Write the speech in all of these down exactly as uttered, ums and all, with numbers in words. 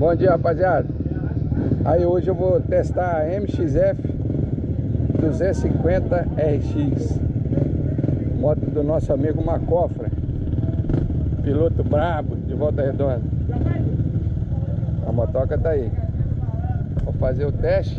Bom dia, rapaziada. Aí hoje eu vou testar a M X F duzentos e cinquenta R X, moto do nosso amigo Macofra, piloto brabo de Volta Redonda. A motoca tá aí. Vou fazer o teste.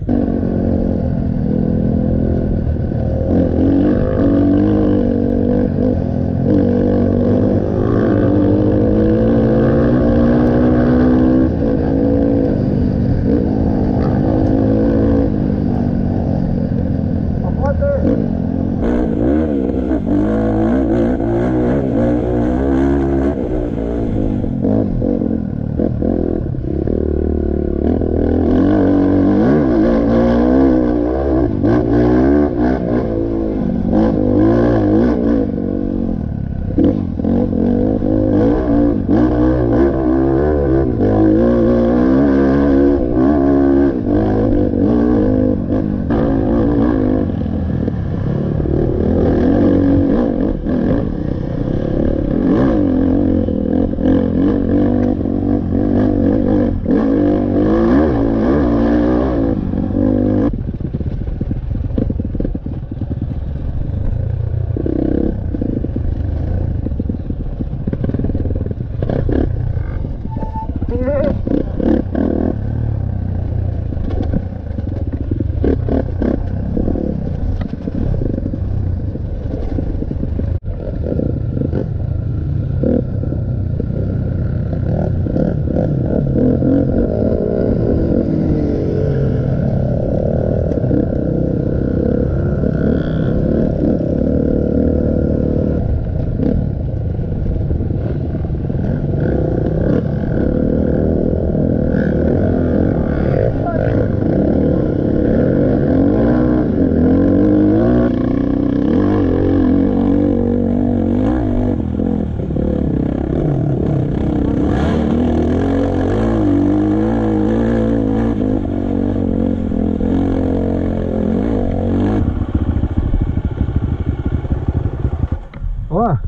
Ó,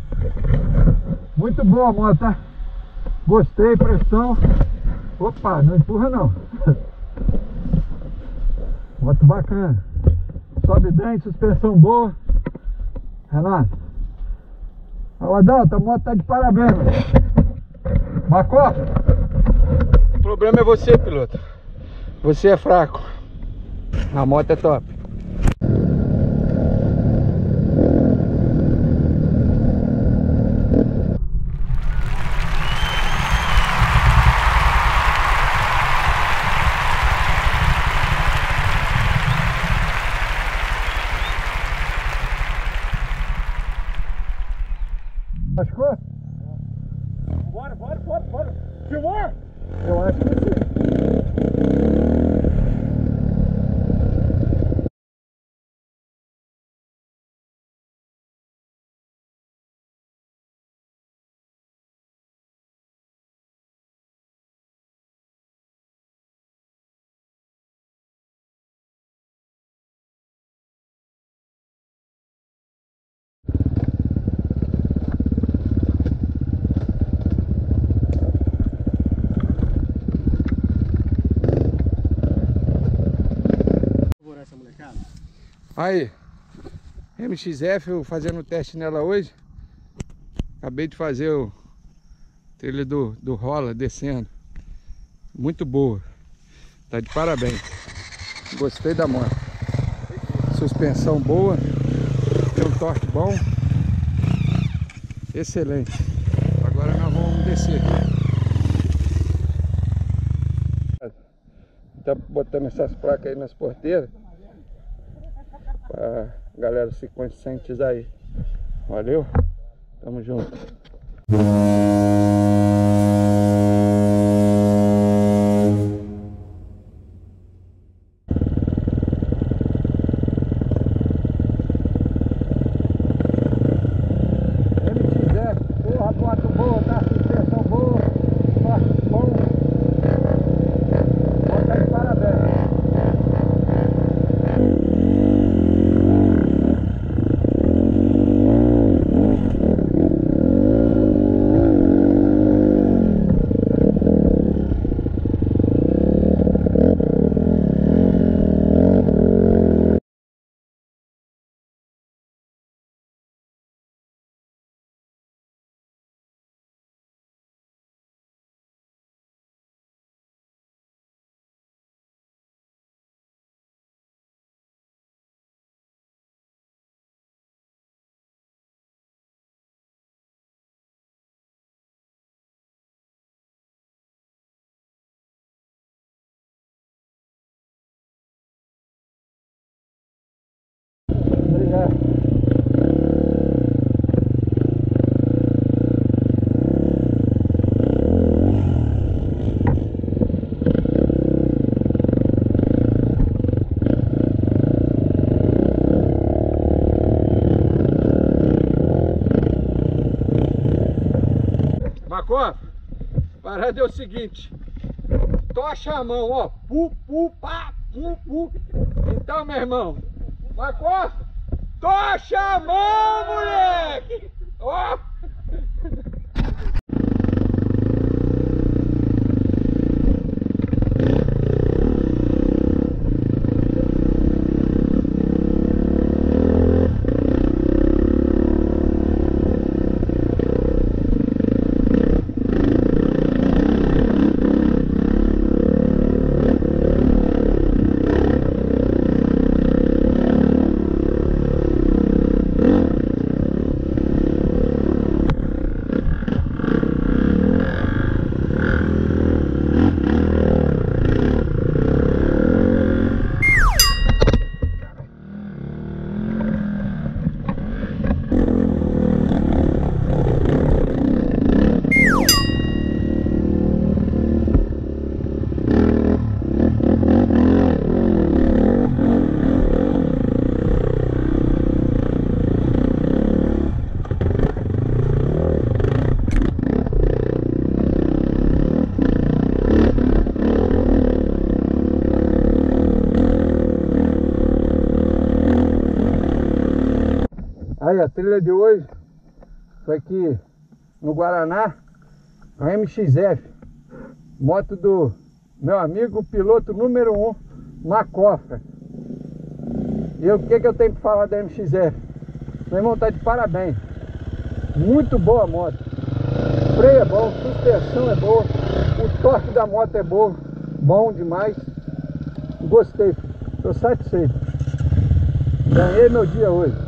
muito boa a moto, tá? Gostei, pressão. Opa, não empurra não. Moto bacana. Sobe bem, suspensão boa. Renato. Ó, Adalto, a moto tá de parabéns, mano. Macofra, o problema é você, piloto. Você é fraco. A moto é top. Machucou? Bora, bora, bora, bora. Filmar? Eu acho que sim. Aí, M X F, eu fazendo o teste nela hoje. Acabei de fazer o trilho do, do rola descendo. Muito boa. Tá de parabéns. Gostei da moto. Suspensão boa. Tem um torque bom. Excelente. Agora nós vamos descer aqui. Tá botando essas placas aí nas porteiras pra galera se conscientizar aí. Valeu? Tamo junto. Porra, moto boa, tá? Suspensão boa, torque bom. Moto tá de parabéns. É. Macó, parada é o seguinte, tocha a mão, ó, pu, pu, pá, pu, pu. Então, meu irmão, Macó, tocha a mão, moleque, ó. Aí a trilha de hoje foi aqui no Guaraná, a M X F, moto do meu amigo piloto número um, Macofra. E o que que eu tenho para falar da M X F? Meu irmão, tá de parabéns, muito boa a moto, freio é bom, suspensão é boa, o torque da moto é bom, bom demais, gostei, estou satisfeito, ganhei meu dia hoje.